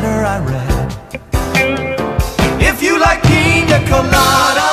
letter I read. If you like pina colada